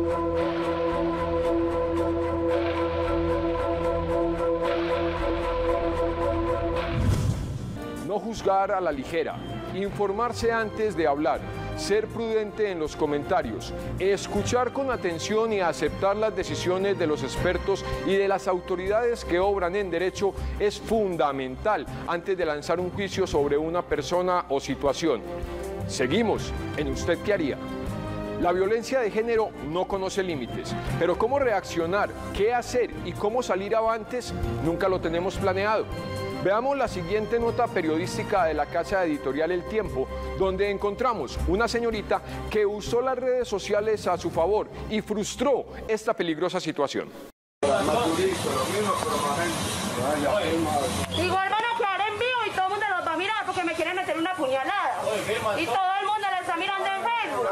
No juzgar a la ligera, informarse antes de hablar, ser prudente en los comentarios, escuchar con atención y aceptar las decisiones de los expertos y de las autoridades que obran en derecho es fundamental antes de lanzar un juicio sobre una persona o situación. Seguimos en ¿Usted qué haría? La violencia de género no conoce límites, pero cómo reaccionar, qué hacer y cómo salir avantes nunca lo tenemos planeado. Veamos la siguiente nota periodística de la casa editorial El Tiempo, donde encontramos una señorita que usó las redes sociales a su favor y frustró esta peligrosa situación. Igual van a quedar en vivo y todo el mundo los va a mirar porque me quieren meter una puñalada. Y todo el mundo le está mirando en Facebook.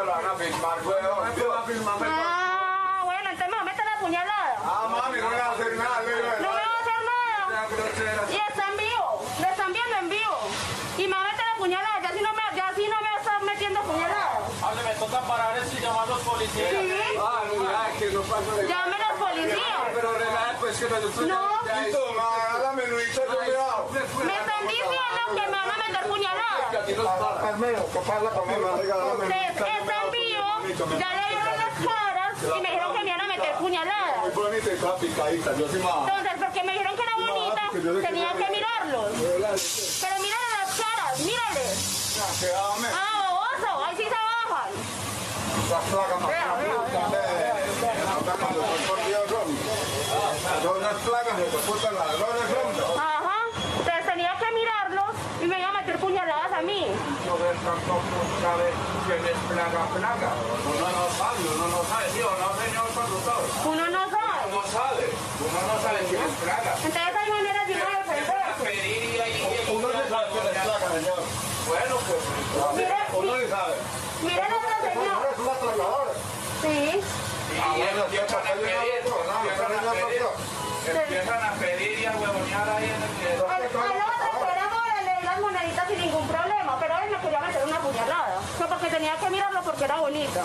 Ah, bueno, entonces me va a meter la puñalada. Ah, mami, no me va a hacer nada. No me va a hacer nada. Y está en vivo, le están viendo en vivo. Y me va a meter la puñalada, ya si no me va a estar metiendo puñalada. Hable, me toca parar eso y llamar a los policías. Sí. Ah, mira, que no pasa de... Llame a los policías. Pero relaja, pues que nosotros... No. La menudita, yo cuidado. Me están diciendo que me van a meter puñalada. Carmelo, ¿qué pasa conmigo? Está en vivo, ya le dieron las caras y me dijeron que me iban a meter puñalada. Muy bonita y toda picadita, yo sí más... Entonces, porque me dijeron que era bonita, tenía que mirarlos. Pero mírale las caras, mírale. Ah, baboso, ahí sí se bajan. Las placas más son unas placas de putas ladrones, hombre. Ajá, entonces tenía que mirarlos y me iban a meter puñaladas a mí. No ves tampoco sabe quién es plaga. Uno no sabe, ¿sí o no, señor conductor? Uno no sabe. Uno no sabe quién es plaga. Entonces hay maneras de uno defenderse. Uno no sabe quién es plaga, señor. Bueno, pues, uno no sabe. Miren a esta señora. Es una trabajadora. Sí. Empiezan a pedir y a huevonear ahí en el que... Al otro que era amor, le di las moneditas sin ningún problema, pero él me quería meter una puñalada. No, porque tenía que mirarlo porque era bonita.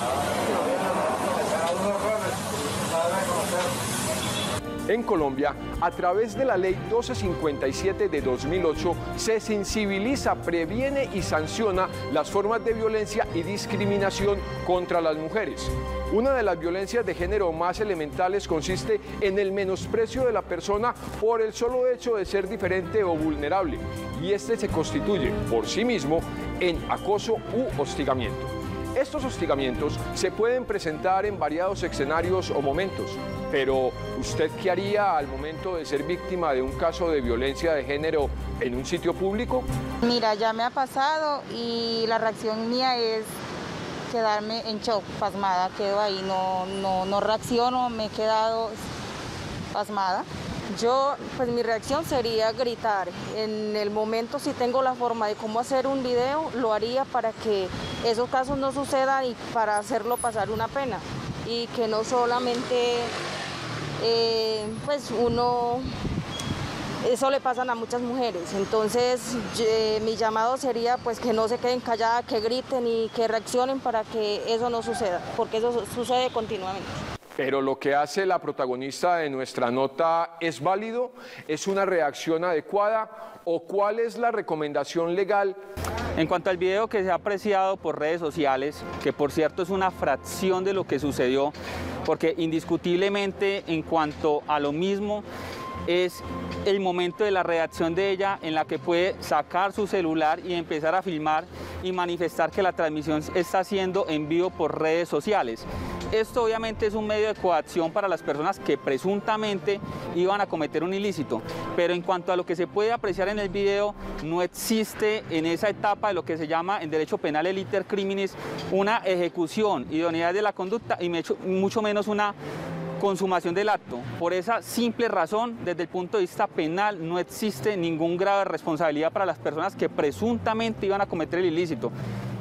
En Colombia, a través de la Ley 1257 de 2008, se sensibiliza, previene y sanciona las formas de violencia y discriminación contra las mujeres. Una de las violencias de género más elementales consiste en el menosprecio de la persona por el solo hecho de ser diferente o vulnerable, y este se constituye por sí mismo en acoso u hostigamiento. Estos hostigamientos se pueden presentar en variados escenarios o momentos, pero ¿usted qué haría al momento de ser víctima de un caso de violencia de género en un sitio público? Mira, ya me ha pasado y la reacción mía es quedarme en shock, pasmada, quedo ahí, no reacciono, me he quedado pasmada. Yo, pues mi reacción sería gritar. En el momento, si tengo la forma de cómo hacer un video, lo haría para que esos casos no sucedan y para hacerlo pasar una pena. Y que no solamente, pues uno, eso le pasan a muchas mujeres. Entonces, mi llamado sería pues que no se queden calladas, que griten y que reaccionen para que eso no suceda, porque eso sucede continuamente. Pero lo que hace la protagonista de nuestra nota es válido, ¿es una reacción adecuada o cuál es la recomendación legal? En cuanto al video que se ha apreciado por redes sociales, que por cierto es una fracción de lo que sucedió, porque indiscutiblemente en cuanto a lo mismo es el momento de la reacción de ella en la que puede sacar su celular y empezar a filmar y manifestar que la transmisión está siendo en vivo por redes sociales. Esto obviamente es un medio de coacción para las personas que presuntamente iban a cometer un ilícito, pero en cuanto a lo que se puede apreciar en el video, no existe en esa etapa de lo que se llama en derecho penal el iter criminis una ejecución, idoneidad de la conducta y mucho menos una consumación del acto. Por esa simple razón, desde el punto de vista penal, no existe ningún grado de responsabilidad para las personas que presuntamente iban a cometer el ilícito.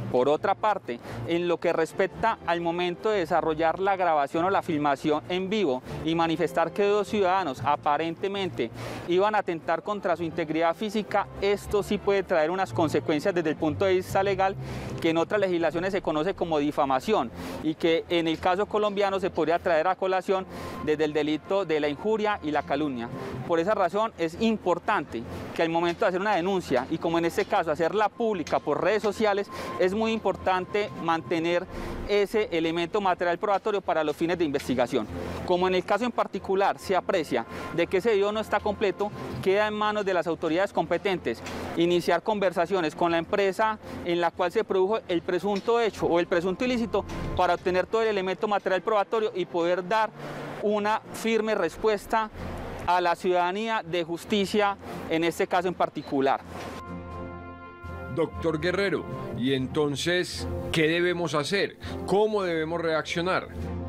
Por otra parte, en lo que respecta al momento de desarrollar la grabación o la filmación en vivo y manifestar que dos ciudadanos aparentemente iban a atentar contra su integridad física, esto sí puede traer unas consecuencias desde el punto de vista legal que en otras legislaciones se conoce como difamación y que en el caso colombiano se podría traer a colación desde el delito de la injuria y la calumnia. Por esa razón es importante que al momento de hacer una denuncia y como en este caso hacerla pública por redes sociales, es muy importante mantener ese elemento material probatorio para los fines de investigación. Como en el caso en particular se aprecia de que ese video no está completo, queda en manos de las autoridades competentes iniciar conversaciones con la empresa en la cual se produjo el presunto hecho o el presunto ilícito para obtener todo el elemento material probatorio y poder dar una firme respuesta a la ciudadanía de justicia en este caso en particular. Doctor Guerrero, ¿y entonces qué debemos hacer? ¿Cómo debemos reaccionar?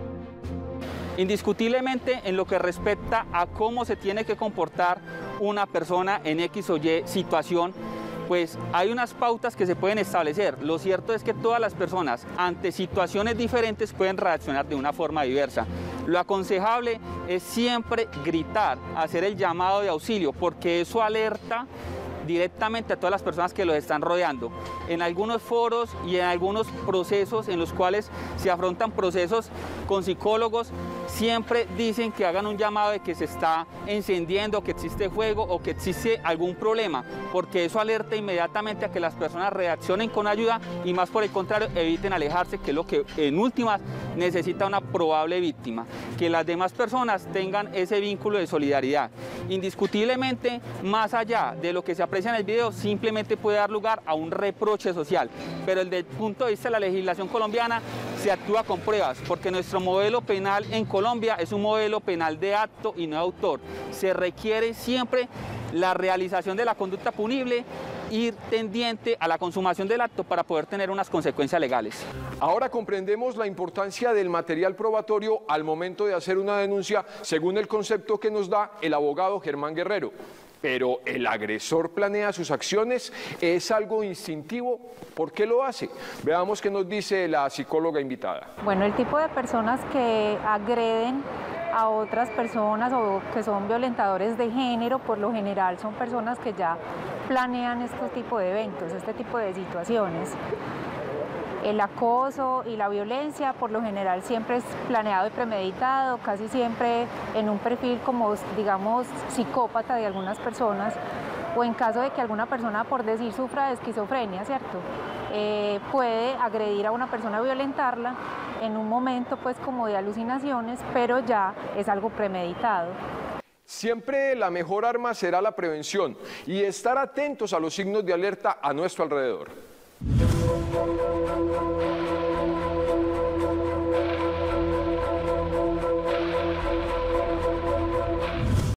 Indiscutiblemente en lo que respecta a cómo se tiene que comportar una persona en X o Y situación, pues hay unas pautas que se pueden establecer. Lo cierto es que todas las personas ante situaciones diferentes pueden reaccionar de una forma diversa. Lo aconsejable es siempre gritar, hacer el llamado de auxilio, porque eso alerta directamente a todas las personas que los están rodeando. En algunos foros y en algunos procesos en los cuales se afrontan procesos con psicólogos, siempre dicen que hagan un llamado de que se está encendiendo, que existe fuego o que existe algún problema, porque eso alerta inmediatamente a que las personas reaccionen con ayuda y más por el contrario eviten alejarse, que es lo que en últimas necesita una probable víctima, que las demás personas tengan ese vínculo de solidaridad. Indiscutiblemente, más allá de lo que se aprecia en el video, simplemente puede dar lugar a un reproche social, pero desde el punto de vista de la legislación colombiana se actúa con pruebas, porque nuestro modelo penal en Colombia es un modelo penal de acto y no de autor. Se requiere siempre la realización de la conducta punible, ir tendiente a la consumación del acto para poder tener unas consecuencias legales. Ahora comprendemos la importancia del material probatorio al momento de hacer una denuncia, según el concepto que nos da el abogado Germán Guerrero. Pero el agresor planea sus acciones, es algo instintivo. ¿Por qué lo hace? Veamos qué nos dice la psicóloga invitada. Bueno, el tipo de personas que agreden a otras personas o que son violentadores de género, por lo general son personas que ya planean este tipo de eventos, este tipo de situaciones. El acoso y la violencia por lo general siempre es planeado y premeditado, casi siempre en un perfil como, digamos, psicópata de algunas personas, o en caso de que alguna persona, por decir, sufra de esquizofrenia, ¿cierto? Puede agredir a una persona, violentarla en un momento pues como de alucinaciones, pero ya es algo premeditado. Siempre la mejor arma será la prevención y estar atentos a los signos de alerta a nuestro alrededor.